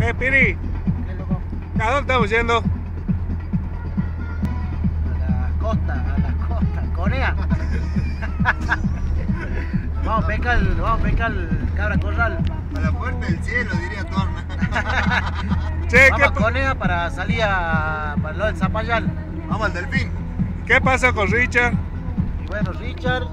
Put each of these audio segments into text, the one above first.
Piri, ¿Qué, loco? ¿a dónde estamos yendo? A la costa, Conea. Vamos a pescar el cabra corral. A la puerta del cielo, diría Torna. Che, Vamos a Conea para salir para el lado del Zapallar. Vamos al delfín. ¿qué pasa con Richard? Y bueno, Richard,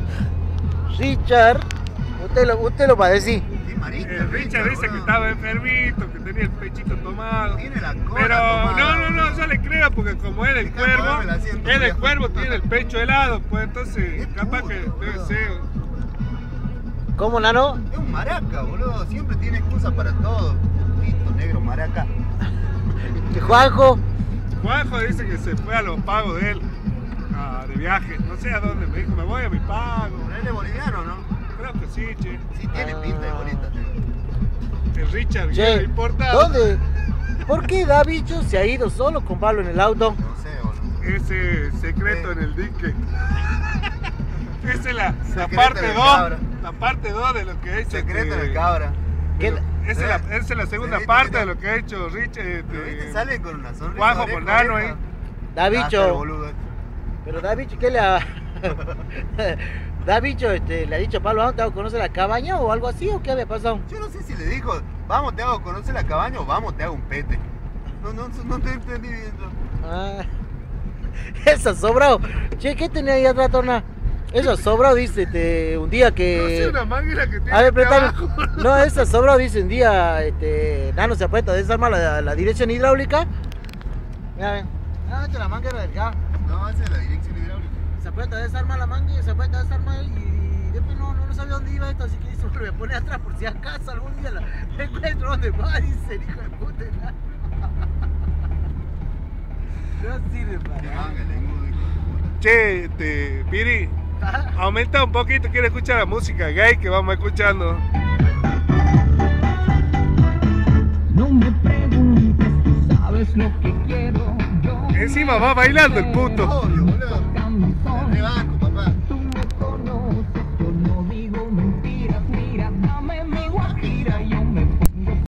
usted lo va a decir. Qué marica. Richard dice que estaba enfermito, que tenía el pechito tomado. Tiene la cola Pero tomada. no, yo le creo porque como es del Fíjate, cuervo, mueve el asiento, es del cuidado. cuervo, tiene el pecho helado, pues entonces Es capaz puro, que debe boludo. ser. ¿Cómo, Nano? Es un maraca, boludo. Siempre tiene excusa para todo. Pito negro, maraca. ¿Y Juanjo? Juanjo dice que se fue a los pagos de él, de viaje, no sé a dónde, me dijo, me voy a mi pago. Pero él es boliviano, ¿no? Creo que sí, che. Sí, tiene pinta de bolita. El Richard, Che, bien importado. ¿dónde? ¿Por qué Davicho se ha ido solo con Pablo en el auto? No sé, boludo. Ese secreto en el dique. Esa es la Secreto parte del 2. cabra. La parte 2 de lo que ha hecho. Secreto del cabra. ¿Qué? Esa es la segunda Viste, parte mira. de lo que ha hecho Richard. Pero viste, sale con una sonrisa. Juanjo oreja, con Nano oreja. ahí. Davicho. Boludo. Pero Davicho, ¿qué le ha... Davicho, ¿le ha dicho a Pablo, ¿te hago conocer la cabaña o algo así o qué había pasado? Yo no sé si le dijo, vamos, te hago conocer la cabaña o vamos, te hago un pete. No te entendí bien. Ah, eso sobrado. Che, ¿qué tenía ahí atrás, Torna? Eso sobrado, dice, un día No sé, que... una manguera que tiene A ver, aquí préstame. abajo. No, esa sobrado, dice, un día, Nano se apuesta a desarmar la dirección hidráulica. Mira, ven. Ah, esta es la manguera del gas. No, esa es la dirección hidráulica. Se apuesta a desarmar la manguera, se apuesta a desarmar y después no sabía dónde iba esto, así que dice, bueno, me pone atrás por si acaso algún día la encuentro dónde va, dice el hijo de puta. No sirve Qué para manga, lengudo, hijo de puta. Che, Piri, nada. aumenta un poquito, quiero escuchar la música gay que vamos escuchando. No me preguntes, tú sabes lo que quiero. Yo Encima va bailando el puto. Obvio,